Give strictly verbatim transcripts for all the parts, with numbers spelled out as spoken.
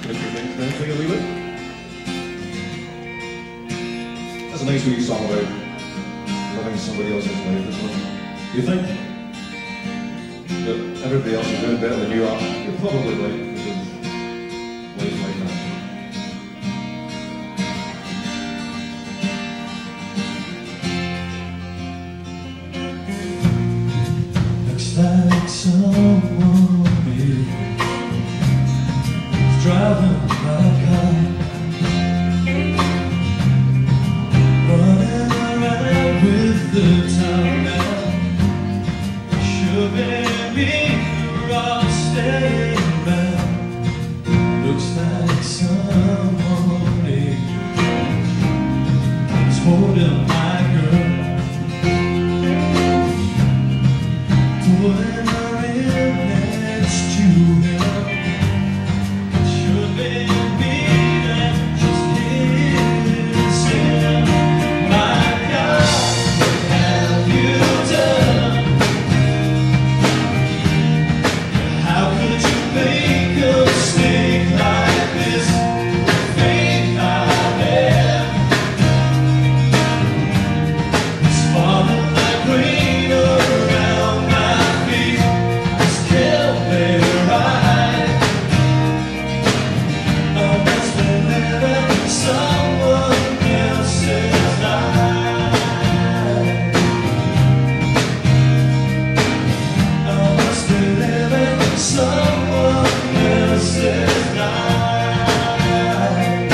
Mister Things then for you a wee bit. That's a nice wee song about living somebody else's life or something. Do you think that everybody else is doing better than you are? You're probably right, because life's like that. Looks like someone is driving my car, running around with the town now. Should be me or staying back. Looks like someone is holding my girl, putting her in next to him. Should be me that just hits him. My God, what have you done? How could you make a mistake like this? The faith I have is falling like rain around my feet. This can't be right. I must be living someone else's life. I must be living someone else's life.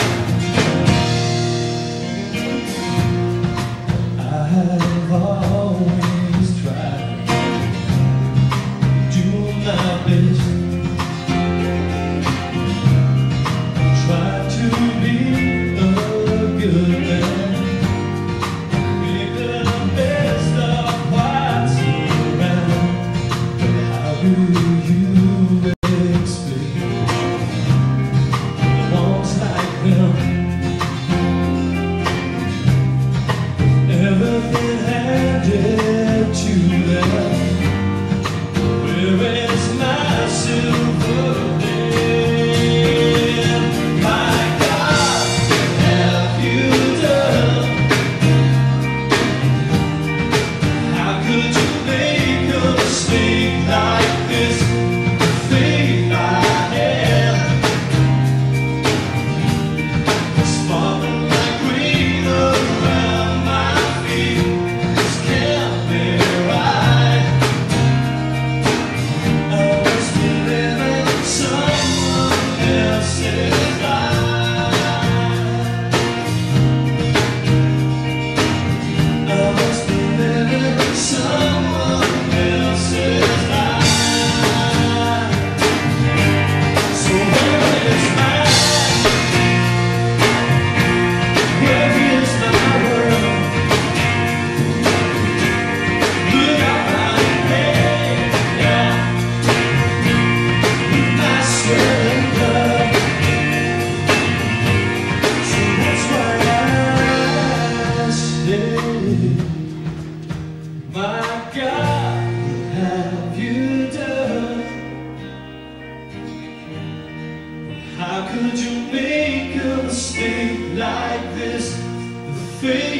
I have always tried to do my best, try to be a good man, make the best of what's around. But how do you expect ones like them, everything handed to them? Where is my silver pen? My God, what have you done? How could you make a mistake like this? The faith I have is falling like rain around my feet. This can't be right. I must be living someone else's life. I must be living someone else's life. So where is mine? Where is my world? Look out my head now, with my sweat and blood. So that's why I say, my God, what have you done? How could you make a mistake like this? The faith